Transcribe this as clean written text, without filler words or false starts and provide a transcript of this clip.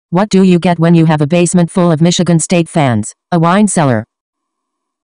What do you get when you have a basement full of Michigan State fans? A wine cellar.